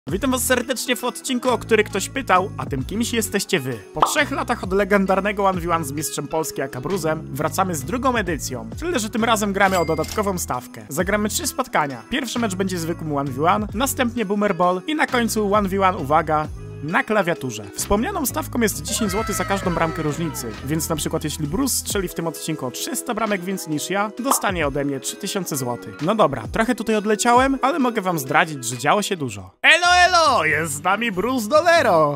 Witam was serdecznie w odcinku, o który ktoś pytał, a tym kimś jesteście wy. Po 3 latach od legendarnego 1v1 z mistrzem Polski Akabruzem wracamy z drugą edycją. Tyle, że tym razem gramy o dodatkową stawkę. Zagramy 3 spotkania. Pierwszy mecz będzie zwykłym 1v1, następnie Boomer Ball i na końcu 1v1, uwaga, na klawiaturze. Wspomnianą stawką jest 10 zł za każdą bramkę różnicy, więc na przykład jeśli Bruce strzeli w tym odcinku o 300 bramek więcej niż ja, dostanie ode mnie 3000 zł. No dobra, trochę tutaj odleciałem, ale mogę wam zdradzić, że działo się dużo. Elo, elo! Jest z nami Bruce Dolero!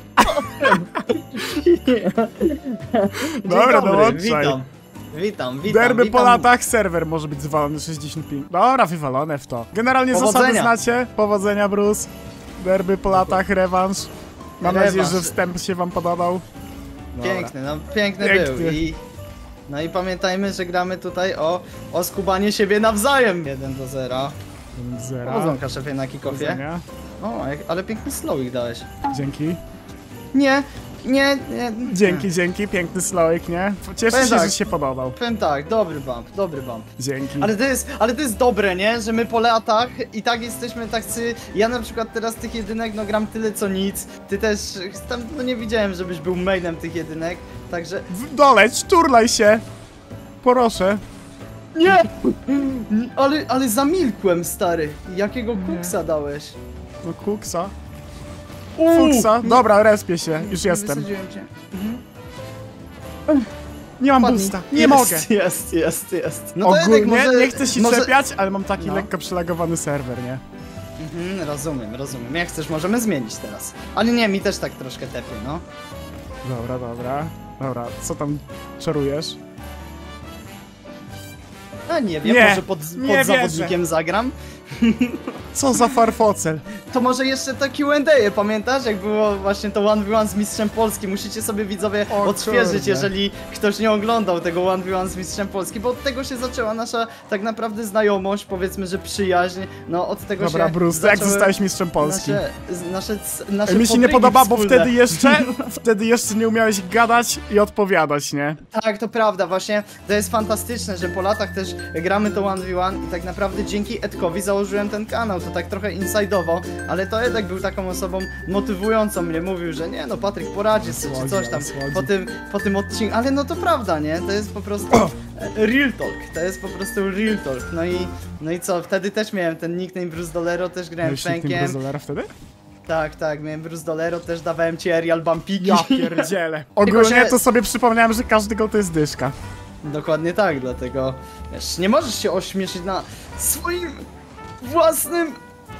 Dobra, dołączaj. Witam. Derby po latach, serwer może być zwalony 65. Dobra, wywalone w to. Generalnie zasady znacie. Powodzenia, Bruce. Derby po latach, rewanż. Mam nadzieję, że wstęp się wam podobał. Piękny, no piękny był. No i pamiętajmy, że gramy tutaj o skubanie siebie nawzajem. 1-0. Powodzonka, szefie, na kick-offie. O, ale piękny slowik dałeś. Dzięki. Nie. Dzięki, piękny slowik, nie? Cieszę się, że się podobał. Powiem tak, dobry bump. Dzięki. Ale to jest dobre, nie? Że my po latach i tak jesteśmy tacy. Ja na przykład teraz tych jedynek no gram tyle co nic. Ty też tam no nie widziałem, żebyś był mainem tych jedynek, także. Doleć, turlaj się! Proszę. Nie! Ale zamilkłem, stary. Jakiego kuksa dałeś? No kuksa. Fuksa? Dobra, respię się, już jestem. Nie mam boosta, nie mogę. Jest. No ogólnie może, nie chcę się czepiać, ale mam taki lekko przelagowany serwer, nie? Rozumiem. Jak chcesz, możemy zmienić teraz. Ale nie, mi też tak troszkę tepie, no. Dobra, co tam czarujesz? A nie wiem, może pod zawodnikiem zagram? Co za farfocel? To może jeszcze to Q&A, pamiętasz? Jak było właśnie to 1v1 z mistrzem Polski. Musicie sobie, widzowie, odświeżyć, jeżeli ktoś nie oglądał tego 1v1 z mistrzem Polski, bo od tego się zaczęła nasza tak naprawdę znajomość, powiedzmy, że przyjaźń. No od tego Dobra, się Bruce, jak zostałeś mistrzem Polski? Nasze mi się nie podoba, bo wtedy jeszcze nie umiałeś gadać i odpowiadać, nie? Tak, to prawda, właśnie to jest fantastyczne, że po latach też gramy to 1v1 i tak naprawdę dzięki Edkowi założyłem ten kanał, to tak trochę inside'owo, ale to Edek był taką osobą motywującą mnie, mówił, że nie no Patryk poradzi sobie, czy coś tam po tym odcinku, ale no to prawda, nie? To jest po prostu real talk, no i co, wtedy też miałem ten nickname Bruce Dolero, też grałem Fenkiem. Bruce Dolero wtedy? Tak, miałem Bruce Dolero, też dawałem ci aerial bumpiki. Ja pierdzielę. Ogólnie to sobie przypomniałem, że każdy gol to jest dyszka. Dokładnie tak, dlatego wiesz, nie możesz się ośmieszyć na swoim własnym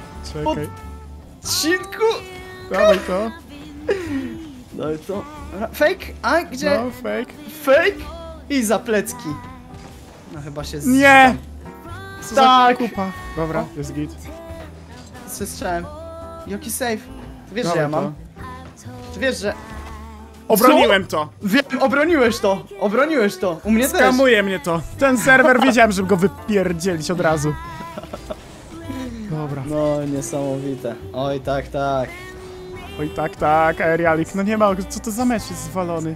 odcinku. Dawaj to. No i to. Fake? A gdzie? No, fake. Fake? I za plecki. No chyba się nie! Co tak! za kupa. Dobra, jest git. Słyszałem. Jaki save? Ty wiesz, że ja mam? Ty wiesz, że... Obroniłem to! Wiem, obroniłeś to! U mnie też! Skamuje mnie to! Ten serwer wiedziałem, żeby go wypierdzielić od razu. Dobra. No, niesamowite. Oj, tak. Oj, tak, aerialik. No nie ma, co to za mecz jest zwalony?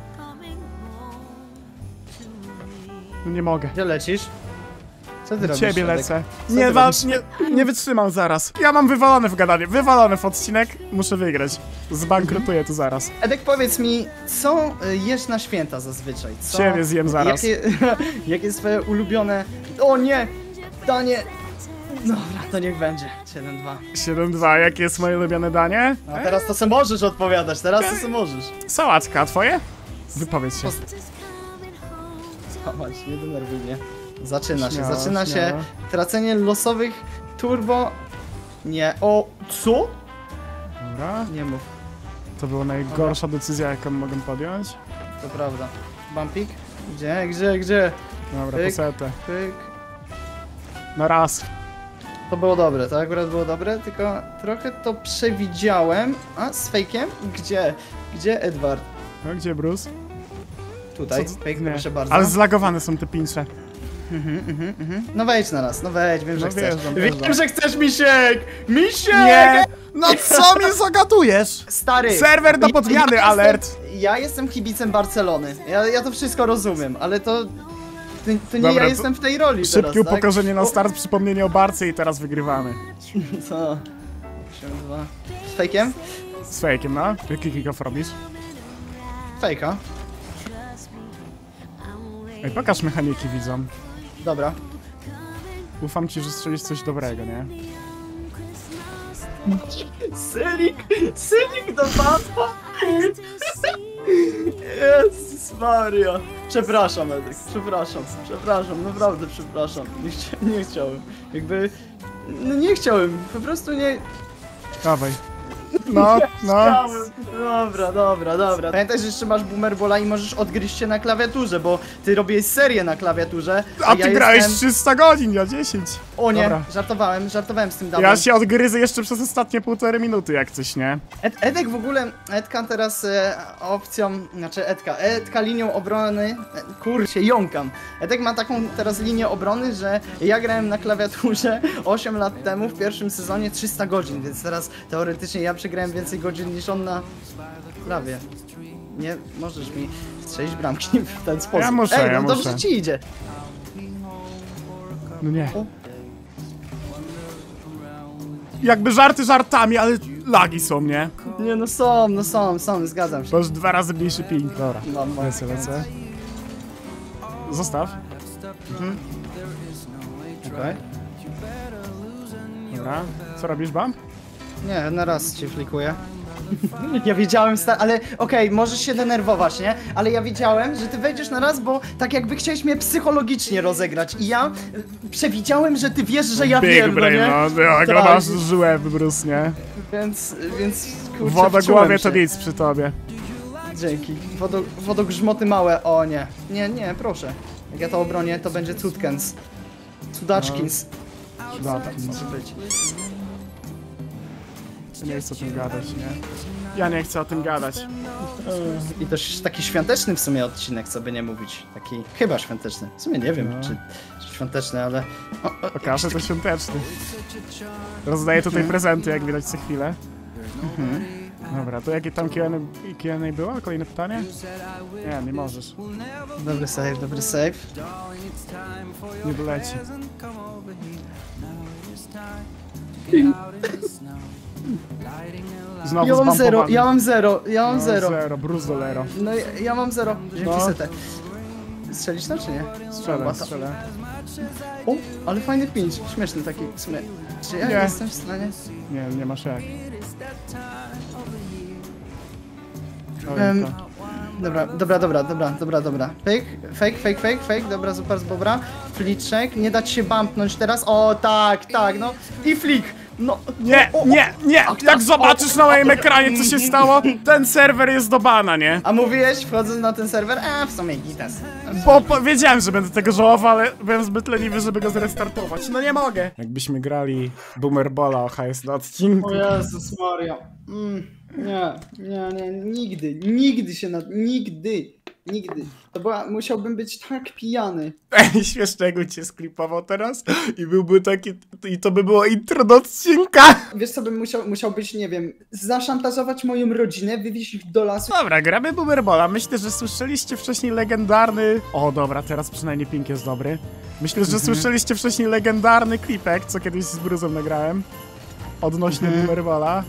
No nie mogę. Gdzie lecisz? Co ty robisz? Ciebie lecę. Nie wytrzymam zaraz. Ja mam wywalone w gadanie, wywalone w odcinek. Muszę wygrać. Zbankrutuję tu zaraz. Edek, powiedz mi, co jesz na święta zazwyczaj? Ciebie zjem zaraz. Jakie jest twoje ulubione... O nie! Danie... Dobra, to niech będzie. 7-2. 7-2, jakie jest moje ulubione danie? A teraz to se możesz odpowiadać, możesz. Sałatka, a twoje? Wypowiedz się. Zobacz, nie denerwuj mnie. Zaczyna się. Tracenie losowych turbo... Nie, co? Dobra. Nie mów. To była najgorsza decyzja, jaką mogę podjąć. To prawda. Bumpik? Gdzie? Dobra, posetę. Pyk. Na raz. To było dobre, to akurat było dobre, tylko trochę to przewidziałem. A z fejkiem? Gdzie Edward? No gdzie Bruce? Tutaj, fake, proszę bardzo. Ale zlagowane są te pincze. No wejdź na nas, wiem, że chcesz. Wiem, że chcesz, Misiek! Nie! No co mi zagadujesz? Stary! Serwer do podmiany, alert! Ja jestem kibicem Barcelony, ja to wszystko rozumiem, ale to nie dobra, ja jestem w tej roli szybkie teraz, upokorzenie na start, przypomnienie o Barce i teraz wygrywamy. Co? 8-2. Z fejkiem? Z fejkiem, no? Jaki kick-off robisz? Fejka. Ej, pokaż mechaniki widzom. Dobra. Ufam ci, że strzelisz coś dobrego, nie? Sylik do papa! Jezus Maria. Przepraszam, Edek, przepraszam, naprawdę przepraszam. Nie chciałem. Jakby... No nie chciałem, po prostu nie... Dawaj. No. Dobra. Pamiętaj, że jeszcze masz boomerbola i możesz odgryźć się na klawiaturze, bo ty robiłeś serię na klawiaturze. A ty ja grałeś jestem... 300 godzin, ja 10. O nie, Dobra. żartowałem z tym doublem. Ja się odgryzę jeszcze przez ostatnie 1,5 minuty, jak coś, nie? Edek w ogóle, Edka teraz opcją, znaczy Edka linią obrony, kurczę, jąkam. Edek ma taką teraz linię obrony, że ja grałem na klawiaturze 8 lat temu w pierwszym sezonie 300 godzin, więc teraz teoretycznie ja przegrałem więcej godzin niż on na klawie. Nie możesz mi strzelić bramki w ten sposób. Ja muszę, Ej, no ja dobrze muszę. ci idzie. No nie. O. Jakby żarty żartami, ale lagi są, nie? Nie no są, zgadzam się. To już 2 razy mniejszy ping, dobra. No. Lecę. Zostaw. Okej. Dobra. Co robisz, Bam? Nie, na raz cię flikuję. Ja wiedziałem, ale okej, możesz się denerwować, nie? Ale ja wiedziałem, że ty wejdziesz na raz, bo tak jakby chciałeś mnie psychologicznie rozegrać i ja przewidziałem, że ty wiesz, że ja Big wiem, brain, nie? no. Jak Tak. masz żyłę wybrus, nie? Więc kurczę, Wodogłowie wczułem to się. nic przy tobie. Dzięki. Wodogrzmoty małe, o nie. Nie, proszę. Jak ja to obronię, to będzie cudkens. Cudaczkins. Dobra, Może być. ja nie chcę o tym gadać, nie? Ja nie chcę o tym gadać. I też taki świąteczny w sumie odcinek, co by nie mówić. Taki chyba świąteczny. W sumie nie wiem, No. czy świąteczny, ale... Okaże to świąteczny. Rozdaję tutaj prezenty, jak widać co chwilę. Dobra, to jakie tam Q&A było? Kolejne pytanie? Nie możesz. Dobry save. Nie doleci. Znowu Ja mam zero, zbampowany. ja mam zero. Zero, Bruce Dolero. No ja mam zero. Wziąłem No. pisetę. Strzelić to czy nie? Strzelę. O, ale fajny pinch, śmieszny taki w sumie. Czy ja Nie. jestem w stanie? Nie masz jak. Em, Dobra. Fake, dobra, super z bobra. Fliczek, nie dać się bumpnąć teraz. O, tak, no. I flick. No. Nie! Jak zobaczysz na moim ekranie, co się stało, ten serwer jest do bana, nie? A mówiłeś, wchodząc na ten serwer? W sumie gitas. Bo wiedziałem, że będę tego żałował, ale byłem zbyt leniwy, żeby go zrestartować. No nie mogę. Jakbyśmy grali Boomerbola o hajs na odcinku. O Jezus Maria. Nie, nigdy się nigdy. Musiałbym być tak pijany. Ej, śmiesznie jakbym cię sklipował teraz i byłby taki, i to by było intro do odcinka. Wiesz co bym musiał być, nie wiem, zaszantażować moją rodzinę, wywieźć ich do lasu. Dobra, gramy Boomerbola. Myślę, że słyszeliście wcześniej legendarny... O, dobra, teraz przynajmniej ping jest dobry. Myślę, że słyszeliście wcześniej legendarny klipek, co kiedyś z Bruzem nagrałem. Odnośnie Boomerbola.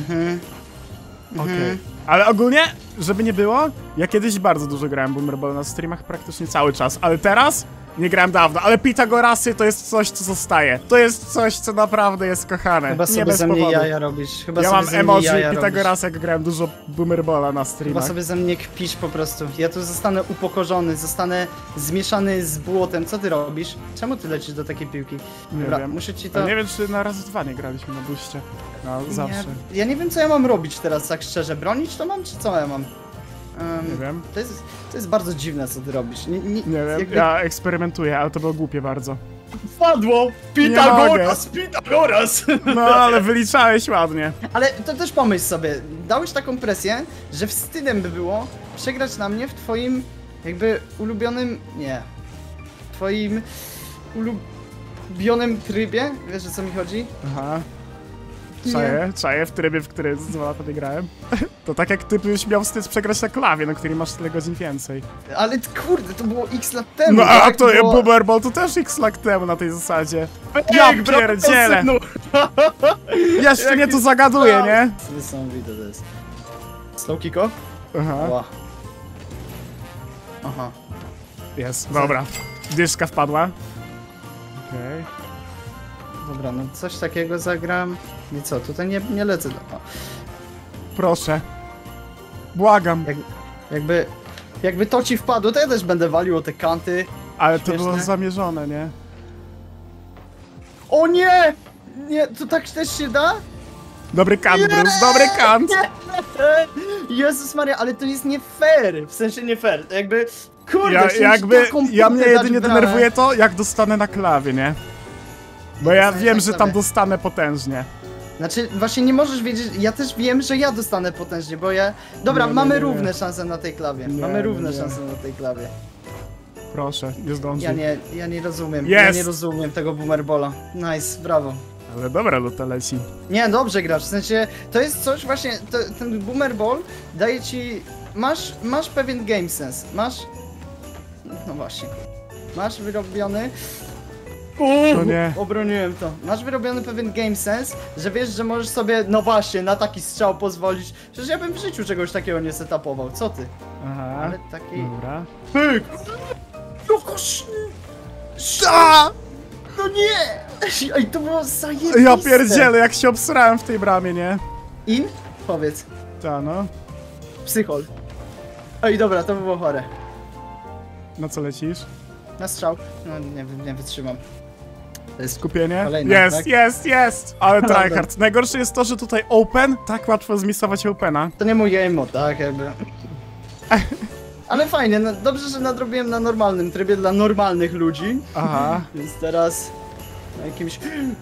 Okej. Ale ogólnie, żeby nie było, ja kiedyś bardzo dużo grałem Boomerbola na streamach, praktycznie cały czas, ale teraz nie grałem dawno, ale Pitagorasy to jest coś, co zostaje. To jest coś, co naprawdę jest kochane. Chyba nie sobie bez ze mnie powodu. jaja robisz. Ja mam emoji Pitagorasa, jak grałem dużo Boomerbola na Chyba streamach. sobie ze mnie kpisz po prostu. Ja tu zostanę upokorzony, zostanę zmieszany z błotem. Co ty robisz? Czemu ty lecisz do takiej piłki? Nie Dobra, wiem. muszę ci to... Ale nie wiem, czy na raz 2 nie graliśmy na buście. No, zawsze. Ja nie wiem, co ja mam robić teraz, tak szczerze. Bronić to mam, czy co ja mam? Nie wiem. To jest bardzo dziwne, co ty robisz. Nie wiem, ja eksperymentuję, ale to było głupie bardzo. Wpadło! Pitagoras! No, ale wyliczałeś ładnie. Ale to też pomyśl sobie, dałeś taką presję, że wstydem by było przegrać na mnie w twoim jakby ulubionym... Nie. Twoim ulubionym trybie, wiesz o co mi chodzi? Aha. Czaję w trybie, w którym z 2 lata nie grałem. To tak jak ty byś miał wstyd przegrać na klawie, na której masz tyle godzin więcej. Ale kurde, to było x lat temu. No a tak? to było... Boomer Ball to też x lat temu na tej zasadzie. Ej, Ja bro, pierdzielę! no. Jeszcze mnie to zagaduje, nie? Niesamowite to jest. Slow kick-off? Aha, Ła. Aha. jest, dobra. Dyszka wpadła. Okej. Dobra, no coś takiego zagram. I co, tutaj nie lecę. O, Proszę. Błagam. jakby to ci wpadło, to ja też będę walił o te kanty. Ale to śmieszne. było zamierzone, nie? O nie! Nie, to tak też się da? Dobry kant, Bruce, dobry kant! Jezus Maria, ale to jest nie fair. W sensie nie fair. Jakby, kurde, Ja mnie dać jedynie w bramę. denerwuje to, jak dostanę na klawie, nie? Bo ja Dostaniesz wiem, na że tam klawie. dostanę potężnie. Znaczy, właśnie nie możesz wiedzieć, ja też wiem, że ja dostanę potężnie, bo ja... Dobra, Nie, mamy nie. równe szanse na tej klawie. Nie, Mamy równe nie. szanse na tej klawie. Proszę, nie zdążę. Ja nie rozumiem. Jest! Ja nie rozumiem tego boomerbola. Nice, brawo. Ale dobra, no to leci. Nie, dobrze grasz, w sensie, to jest coś właśnie, ten boomerball daje ci... Masz pewien game sense, masz... No właśnie. Masz wyrobiony... No nie. Obroniłem to. Masz wyrobiony pewien game sense, że wiesz, że możesz sobie, no właśnie, na taki strzał pozwolić. Przecież ja bym w życiu czegoś takiego nie setupował, co ty? Aha. Ale taki... Dobra. Pyk! No kosz... No nie! Ej, to było zajebiste! Ja pierdzielę, jak się obsrałem w tej bramie, nie? In? Powiedz. Ta, no. Psychol. Ej, dobra, to było chore. Na co lecisz? Na strzał. No, nie wytrzymam. To jest Skupienie? kolejne, Jest, tak? jest! Ale Dobra. tryhard. Najgorsze jest to, że tutaj open, tak łatwo zmisować opena. To nie mój game mode, tak jakby. Ale fajnie, no, dobrze, że nadrobiłem na normalnym trybie dla normalnych ludzi. Aha. Więc teraz na jakimś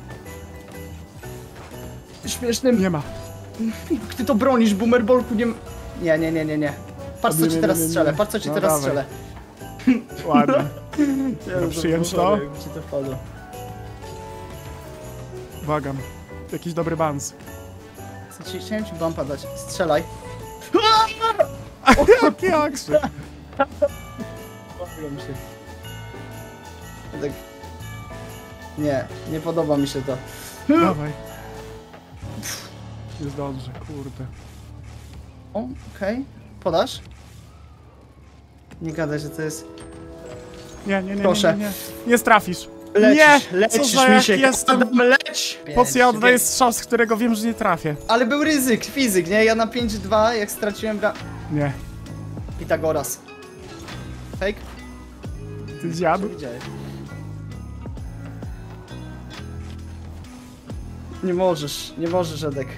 śmiesznym... Nie ma. Ty to bronisz, boomerbolku, nie... Nie. Patrz, co Nie, ci nie, teraz nie, nie. strzelę, patrz, co ci No teraz dawaj. strzelę. Ładnie. Ja przyjąć było to? chore, jakby ci to wpadło. Błagam. Jakiś dobry bans. Chciałem ci bumpa dać. Strzelaj. Jaki akrzy. Podoba mi się. Tak... Nie podoba mi się to. Dawaj. Nie zdążę, kurde. O, okej. Podasz? Nie gadaj, że to jest... Nie. Proszę. Nie strafisz. Lecisz, Nie! lecisz, Co za jak misiek, jestem? Adam, leć! Po co ja oddaję strzał, z którego wiem, że nie trafię? Ale był ryzyk, fizyk, nie? Ja na 5-2, jak straciłem Nie. Pitagoras. Fake? Ty dziadu. Co widziałeś? Nie możesz, Edek.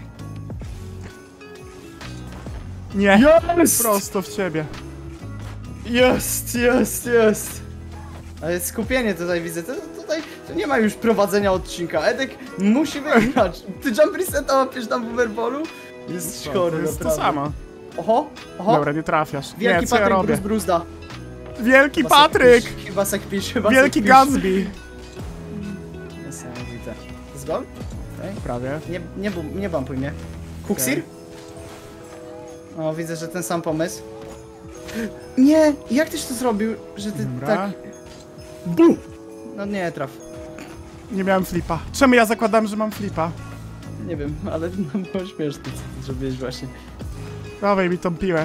Nie. Jest! Prosto w ciebie. Jest! Ale skupienie tutaj widzę, to nie ma już prowadzenia odcinka. Edek musi wygrać. Ty jump reseta łapiesz na boomerballu? Jest To chory, jest to naprawdę. samo. Oho. Dobra, nie trafiasz. Wielki Nie, co ja Patryk robię? Bruce Bruzda. Wielki Patryk! Chyba sekpisz, chyba Wielki sekpisz. Gatsby! Niesamowite. Z gol? Okay. Prawie. Nie bumpuj mnie. Kuksir? O, widzę, że ten sam pomysł. Nie! Jak tyś to zrobił, że ty Dobra. tak... BUM! No nie traf. Nie miałem flipa. Czemu ja zakładam, że mam flipa? Nie wiem, ale no, było śmieszne, co ty zrobiłeś właśnie. Dawaj mi tą piłę.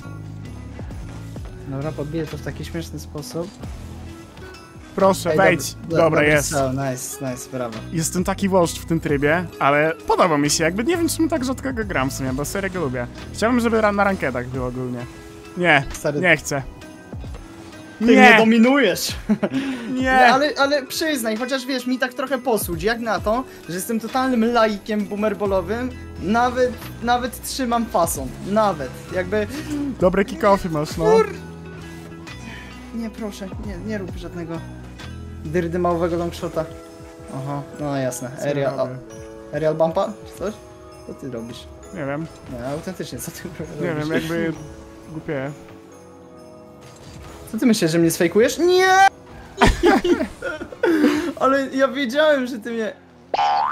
Dobra, podbiję to w taki śmieszny sposób. Proszę, Ej, wejdź. Dobra, dobry jest. strzał, nice, brawo. Jestem taki włoszcz w tym trybie, ale podoba mi się. Jakby nie wiem, czemu tak rzadko go gram w sumie, bo serio go lubię. Chciałbym, żeby na rankedach było ogólnie. Nie, Stary, nie chcę. Ty mnie Nie, dominujesz! nie. Ale przyznaj, chociaż wiesz, mi tak trochę posłuć, jak na to, że jestem totalnym laikiem boomerballowym, nawet trzymam fason, nawet, jakby... Dobre kick-offy masz, no. Nie, proszę, nie rób żadnego dyrdymałowego longshota. Aha, no jasne, Co ja robię? aerial bumpa, czy coś? Co ty robisz? Nie wiem, Nie, autentycznie, co ty robisz? nie wiem, jakby głupie. Co ty myślisz, że mnie sfejkujesz? Nie! Ale ja wiedziałem, że ty mnie...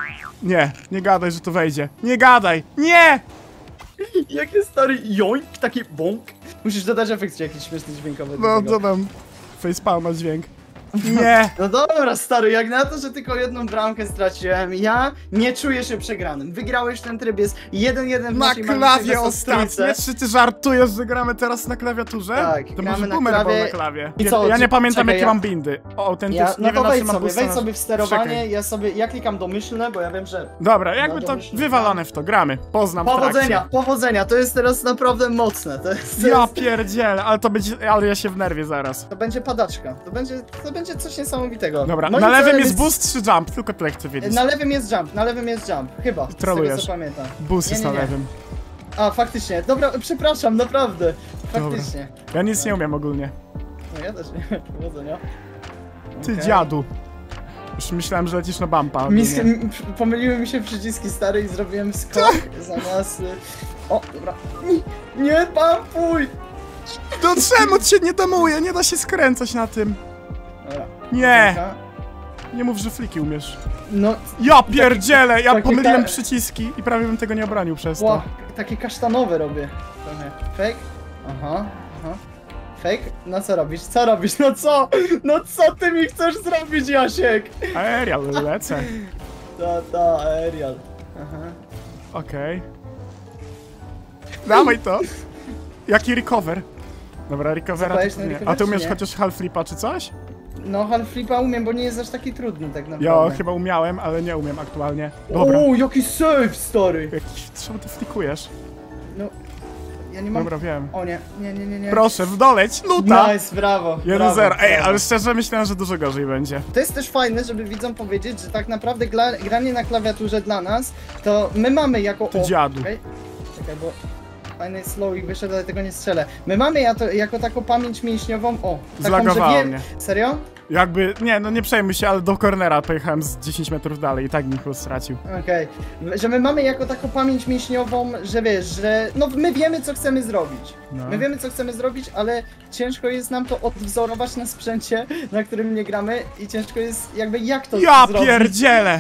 Nie, nie gadaj, że to wejdzie. Nie gadaj! Nie! Jakie stary joink, taki bąk. Musisz dodać efekt jakiś śmieszny dźwiękowy. No, dodam. Facepalma dźwięk. Nie! No dobra, stary, jak na to, że tylko jedną bramkę straciłem, ja nie czuję się przegranym. Wygrałeś ten tryb, jest 1-1 w Na naszej klawie magicznej ostatnie? Czy ty żartujesz, że gramy teraz na klawiaturze? Tak, to gramy może na boomer klawie. był na klawie. I co, Ja nie pamiętam, czekaj, jakie mam bindy. O, autentycznie. No nie to wiem, wejdź na czym mam sobie, boosta. w sterowanie, Czekaj. ja klikam domyślne, bo ja wiem, że... Dobra, jakby No, to domyślne. wywalone w to, gramy. Poznam Powodzenia, to jest teraz naprawdę mocne. Ja pierdzielę, ale to będzie, ale ja się wnerwię zaraz. To będzie padaczka, to będzie coś niesamowitego. Dobra, Moim na lewym celem jest boost czy jump? Tylko tyle chcę wiedzieć. Na lewym jest jump, chyba, z tego Trolujesz. co pamiętam. Boost jest na nie. lewym. A, faktycznie, dobra, przepraszam, naprawdę, faktycznie. Ja nic nie umiem ogólnie. No ja też nie, powodzenia. Ty Okej. dziadu. Już myślałem, że lecisz na bumpa. Pomyliły mi się przyciski stary i zrobiłem skok zamiast... O, dobra. Nie pampuj! To czemu cię nie domuje? Nie da się skręcać na tym. Dobra. Nie! Nie mów, że fliki umiesz. No, Ja pierdzielę! Ja takie pomyliłem przyciski i prawie bym tego nie obronił przez to. takie kasztanowe robię. Trochę. Fake? Aha. Fake? No co robisz? Co robisz? No co? No co ty mi chcesz zrobić, Jasiek? Aerial, lecę. Aerial. Aha. Okej. Dawaj to. Jaki recover? Dobra, recovera Zapałeś to na nie. recover, A ty czy umiesz nie? chociaż half flipa czy coś? No, half flipa umiem, bo nie jest aż taki trudny tak naprawdę. Ja chyba umiałem, ale nie umiem aktualnie. Dobra. O, jaki save, stary! Czemu ty flikujesz? No, ja nie mam... Dobra, wiem. O nie. Proszę, wdoleć, luta! Nice, brawo. 1-0. Ej, ale szczerze myślałem, że dużo gorzej będzie. To jest też fajne, żeby widzom powiedzieć, że tak naprawdę granie na klawiaturze dla nas, to my mamy jako... Ty dziadu. Czekaj, bo fajny slowik wyszedł, ale tego nie strzelę. My mamy jako taką pamięć mięśniową, taką, Zlagowało że mnie. Serio? Jakby, nie, no nie przejmuj się, ale do cornera pojechałem z 10 metrów dalej i tak bym plus stracił. Okej. Że my mamy jako taką pamięć mięśniową, że wiesz, że no my wiemy co chcemy zrobić. No. My wiemy co chcemy zrobić, ale ciężko jest nam to odwzorować na sprzęcie, na którym nie gramy i ciężko jest jakby jak to Ja zrobić. pierdzielę!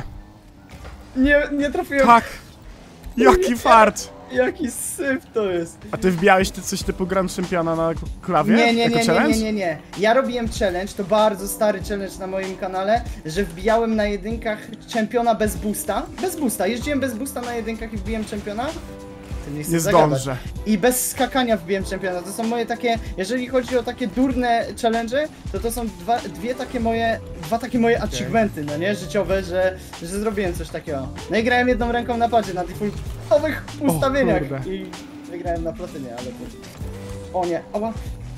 Nie trafiłem. Tak! Jaki fart! Jaki syf to jest. A ty wbijałeś ty coś typu Grand Championa na klawie? Nie. Ja robiłem challenge, to bardzo stary challenge na moim kanale, że wbijałem na jedynkach czempiona bez boosta. Bez boosta, jeździłem bez boosta na jedynkach i wbiłem czempiona. Nie zdążę. I bez skakania wbiłem czempiona. To są moje takie, jeżeli chodzi o takie durne challenge, to są dwa takie moje achievementy, no nie, życiowe, że zrobiłem coś takiego. No i grałem jedną ręką na padzie, na defaultowych ustawieniach i wygrałem na platynie, ale to... O nie, oba.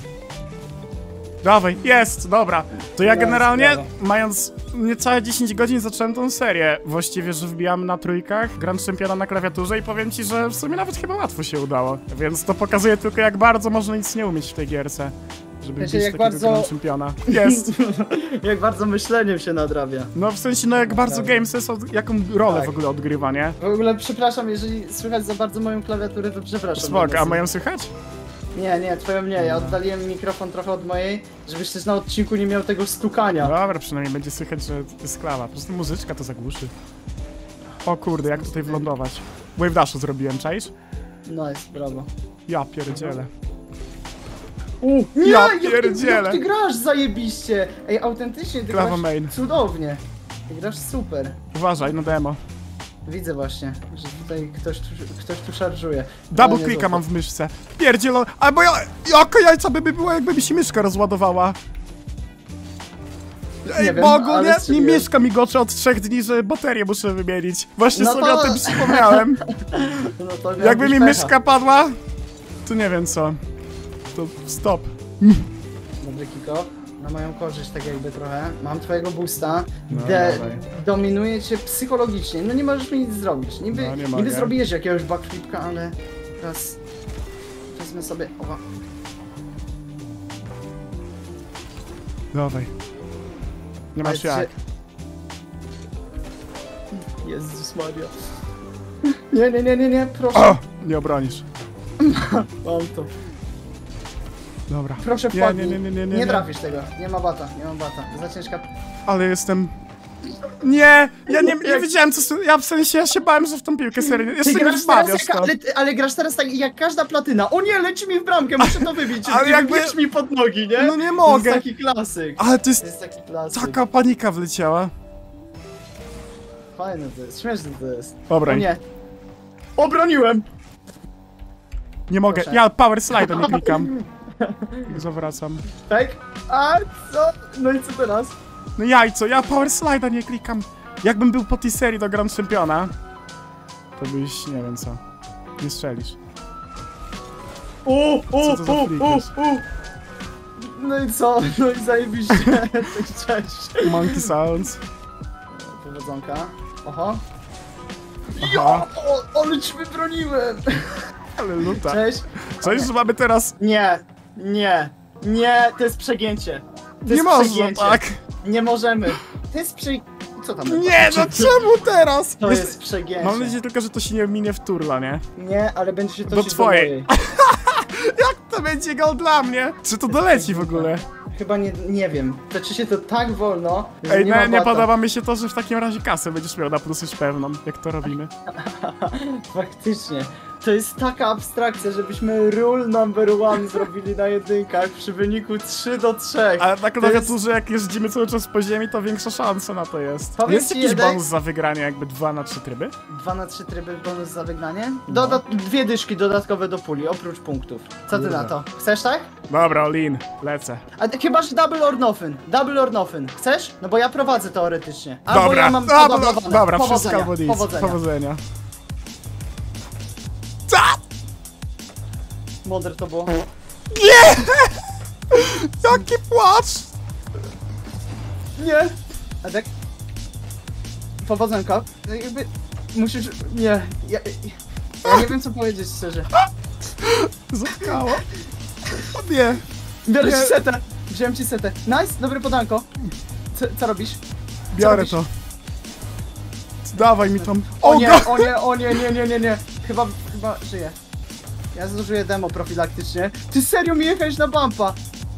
Dawaj, jest, dobra. To ja generalnie, brawo. mając niecałe 10 godzin, zacząłem tą serię. Właściwie, że wbijam na trójkach Grand Championa na klawiaturze i powiem ci, że w sumie nawet chyba łatwo się udało. Więc to pokazuje tylko, jak bardzo można nic nie umieć w tej gierce. Żeby Wiecie, bić jak takiego bardzo- Grand Championa. Jest. Jak bardzo myśleniem się nadrabia. No w sensie, no jak bardzo Dobra. gamesy są, jaką rolę Tak. w ogóle odgrywa, nie? W ogóle przepraszam, jeżeli słychać za bardzo moją klawiaturę, to przepraszam. Spoko, a mają słychać? Nie, twoją nie, ja oddaliłem mikrofon trochę od mojej, żebyś też na odcinku nie miał tego stukania. Dobra, przynajmniej będzie słychać, że to jest klawa. Po prostu muzyczka to zagłuszy. O kurde, jak tutaj wlądować? Wave dashu zrobiłem, czaisz? Nice, brawo. Ja pierdzielę. Nie, Ja jak pierdzielę. ty grasz zajebiście! Ej, autentycznie, ty Klawa grasz main. cudownie. Ty grasz super. Uważaj, no demo. Widzę właśnie, że tutaj ktoś tu szarżuje. Double No, clicka mam w myszce. Pierdzielo, albo jaka jajca by było, jakby mi się myszka rozładowała. Ej, wiem, bo ogólnie ale mi strzeliłem. myszka migocze od 3 dni, że baterię muszę wymienić. Właśnie No sobie to- o tym przypomniałem. No to Jakby miałbyś mi pecha. myszka padła, to nie wiem co. To stop. Dobry kick-off. Na moją korzyść tak jakby trochę. Mam twojego boosta. No, dawaj. Dominuje cię psychologicznie. No nie możesz mi nic zrobić. Niby, No, nie niby mogę. zrobiłeś jakiegoś backflipka, ale teraz wezmę sobie... Owa. Dawaj. Nie masz Ale jak. Jezus Maria. Nie, proszę. O! Nie obronisz. Mam to. Dobra. Proszę Nie, wpadnij. nie. Nie trafisz tego. Nie ma bata. Za ciężka... Ale jestem... Nie, ja nie wiedziałem co... Ja w sensie, ja się bałem, że w tą piłkę serio... Jeszcze nie wbawiasz to. Ale grasz teraz tak jak każda platyna. O nie, leci mi w bramkę, muszę to wybić. Ale jakby... Leć mi pod nogi, nie? No nie mogę. To jest taki klasyk. Ale to To jest... jest taki klasyk. Taka panika wleciała. Fajne to jest, śmieszne to jest. Dobra. O nie. Obroniłem! Nie mogę, Proszę. ja power slide nie klikam. Zawracam. Tak? A co? No i co teraz? No jajco, ja power slide nie klikam. Jakbym był po tej serii do Grand Championa, to byś, nie wiem co, nie strzelisz. Co to za freak jest? No i co? No i zajebiście. Cześć. Monkey sounds. Powodzonka. Oho. Aha. Ale ci wybroniłem. Ale luta. Cześć. Cześć, że mamy teraz... Nie, nie, nie, to jest przegięcie. To Nie jest można, przegięcie. tak. Nie możemy. To jest Co tam? Nie, no czemu teraz? To jest przegięcie. Mam nadzieję tylko, że to się nie minie w turla, nie? Nie, ale będzie się to Do twojej. Jak to będzie gol dla mnie? Czy to doleci w ogóle? Chyba nie wiem. Toczy się to tak wolno, że Ej, nie ma nie bata. podoba mi się to, że w takim razie kasę będziesz miał na plus już pewną, jak to robimy. Faktycznie. To jest taka abstrakcja, żebyśmy rule number 1 zrobili na jedynkach przy wyniku 3-3. Ale na To klawiaturze, jak jeździmy cały czas po ziemi, to większa szansa na to jest. Powiedz Jest ci, jakiś Jedek? bonus za wygranie, jakby 2 na 3 tryby? 2 na 3 tryby bonus za wygnanie? No. 2 dyszki dodatkowe do puli, oprócz punktów. Co ty Kurde. na to? Chcesz tak? Dobra, all-in, lecę. A ty chyba, że double or nothing. Double or nothing. Chcesz? No bo ja prowadzę teoretycznie. Albo Dobra, ja mam dobra, podobne. dobra, Powodzenia, wszystko albo nic. powodzenia. Powodzenia. Co? Mądre to było. Nie! Jaki płacz! Nie! Edek? Powodzenka. No jakby... Musisz... Nie. Ja nie wiem co powiedzieć szczerze. Zatkało. O nie. Biorę Nie. ci setę. Wziąłem ci setę. Nice, dobre podanko. Co robisz? Biorę robisz? to. Dawaj mi tam. O nie, go- o nie, o nie, nie. Chyba żyję. Ja zużyję demo profilaktycznie. Ty serio mi jechałeś na bumpa?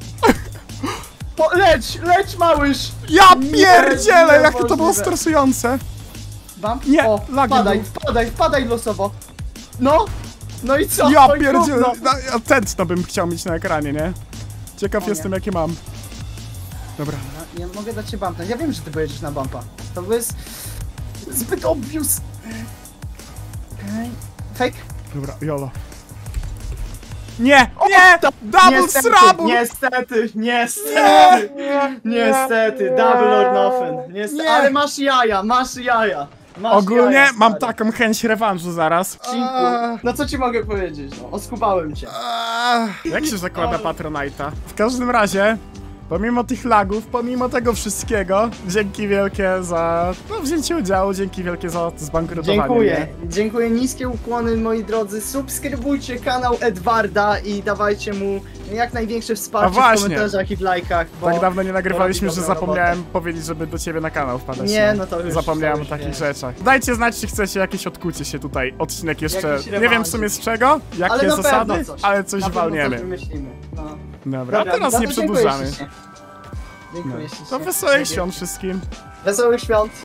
Leć małyż! Ja pierdzielę, jakie to było niemożliwe. stresujące. Bump? Nie, O, lagiem wpadaj losowo. No! No i co? Ja Oj, pierdzielę. gówno. No, tętno bym chciał mieć na ekranie, nie? Ciekaw O nie. jestem, jakie mam. Dobra. Ja mogę dać ci bumpa. Ja wiem, że ty pojedziesz na bumpa. To jest... zbyt obvious. Okej. Fake? Dobra, jolo. Nie! Nie! Double trouble! Niestety. Nie! Niestety, double or nothing. Niestety, Nie. ale masz jaja. Masz Ogólnie jaja, mam stary. taką chęć rewanżu zaraz. Cinku. No co ci mogę powiedzieć? No, oskubałem cię. Jak się zakłada Patronite'a? W każdym razie, pomimo tych lagów, pomimo tego wszystkiego, dzięki wielkie za wzięcie udziału, dzięki wielkie za zbankrutowanie Dziękuję. mnie. Dziękuję, niskie ukłony moi drodzy. Subskrybujcie kanał Edwarda i dawajcie mu jak największe A wsparcie w właśnie. komentarzach i w lajkach. Bo Tak dawno nie nagrywaliśmy, robi że dobrą zapomniałem powiedzieć, żeby do ciebie na kanał wpadać. Nie, no to już- Zapomniałem to o już takich wiesz. rzeczach. Dajcie znać, czy chcecie jakieś odkucie się tutaj, odcinek jeszcze, Jakiś nie wiem w rewanżyk. sumie z czego, jakie Ale na zasady, pewno coś. ale coś Na pewno walniemy. coś wymyślimy. No. Dobra, a teraz za nie to dziękuję przedłużamy. ślicznie. Dziękuję ślicznie. To wesołych świąt wszystkim. Wesołych świąt.